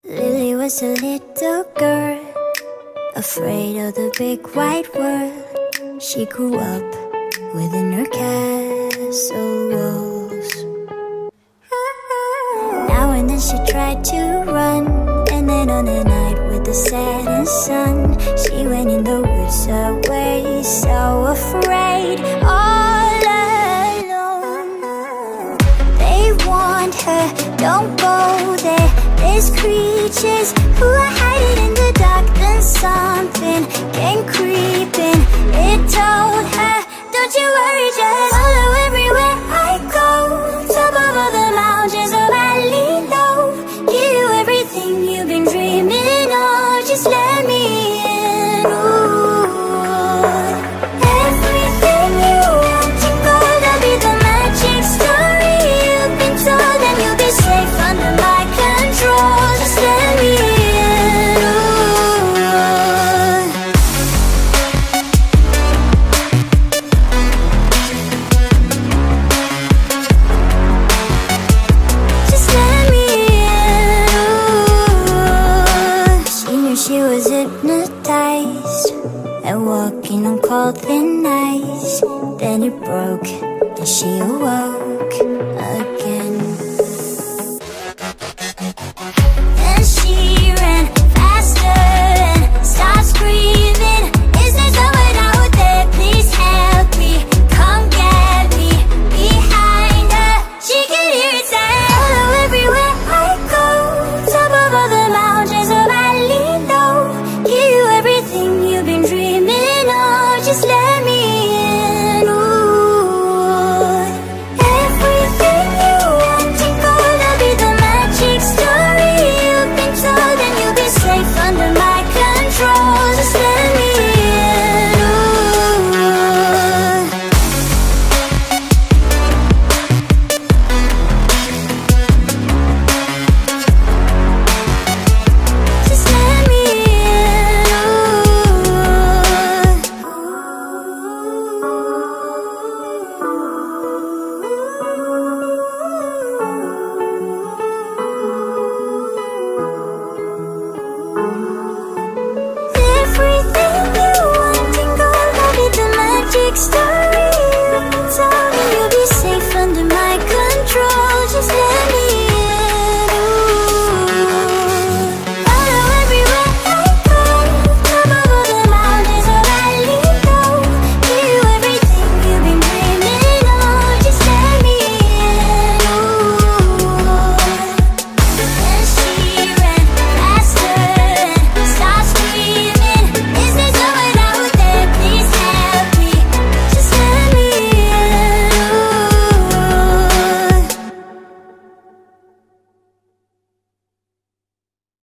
Lily was a little girl, afraid of the big wide world. She grew up within her castle walls. Now and then she tried to run, and then on a night with the setting sun, she went in the woods away, so afraid, all alone. They warned her, don't go there, there's creatures who are hiding in the dark. Then something came creeping, it told her, don't you worry, just follow everywhere I go. Top of all the mountains of valley low, give you everything you've been dreaming of, just let me in. Ooh. Everything you want to go, that'll be the magic story you've been told, and you'll be safe under my control, just let me in. She was hypnotized and walking on cold thin ice. Then it broke and she awoke again. Then she ran faster and started screaming, is there someone out there? Please help me, come get me. Behind her, she could hear it say, follow everywhere I go. Top of all the mountains of valley, give you everything you've been dreaming of, just let